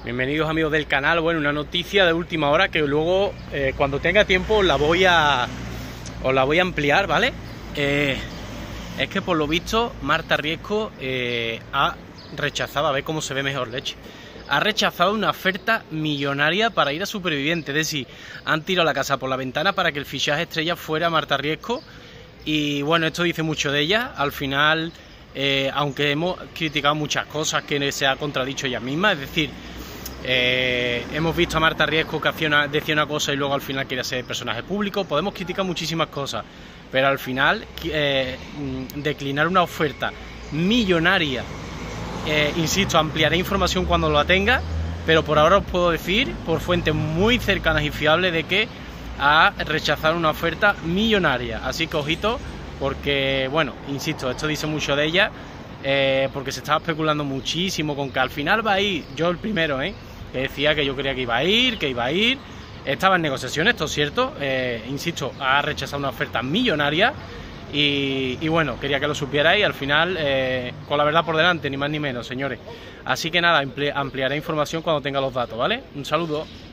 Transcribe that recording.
Bienvenidos amigos del canal. Bueno, una noticia de última hora que luego cuando tenga tiempo os la voy a ampliar, ¿vale? Es que por lo visto Marta Riesco ha rechazado, a ver cómo se ve mejor leche, ha rechazado una oferta millonaria para ir a Superviviente. Es decir, han tirado la casa por la ventana para que el fichaje estrella fuera Marta Riesco. Y bueno, esto dice mucho de ella. Al final, aunque hemos criticado muchas cosas que se ha contradicho ella misma, es decir, hemos visto a Marta Riesco que decía una cosa y luego al final quiere ser personaje público. Podemos criticar muchísimas cosas, pero al final declinar una oferta millonaria, insisto, ampliaré información cuando la tenga, pero por ahora os puedo decir, por fuentes muy cercanas y fiables, de que ha rechazado una oferta millonaria. Así que ojito, porque bueno, insisto, esto dice mucho de ella, porque se estaba especulando muchísimo con que al final va a ir, yo el primero, que decía que yo creía que iba a ir, estaba en negociaciones, esto es cierto, insisto, ha rechazado una oferta millonaria y bueno, quería que lo supierais, al final, con la verdad por delante, ni más ni menos, señores. Así que nada, ampliaré información cuando tenga los datos, ¿vale? Un saludo.